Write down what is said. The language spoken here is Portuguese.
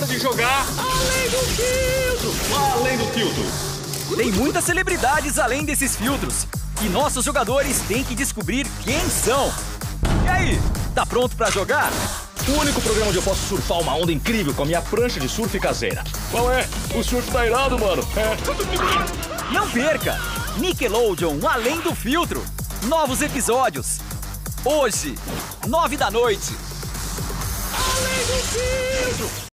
hora de jogar Além do Filtro! Além do Filtro! Tem muitas celebridades além desses filtros. E nossos jogadores têm que descobrir quem são. E aí, tá pronto pra jogar? O único programa onde eu posso surfar uma onda incrível com a minha prancha de surf caseira. Qual é? O surf tá irado, mano. Não perca! Nickelodeon Além do Filtro. Novos episódios. Hoje, 9 da noite. Além do Filtro!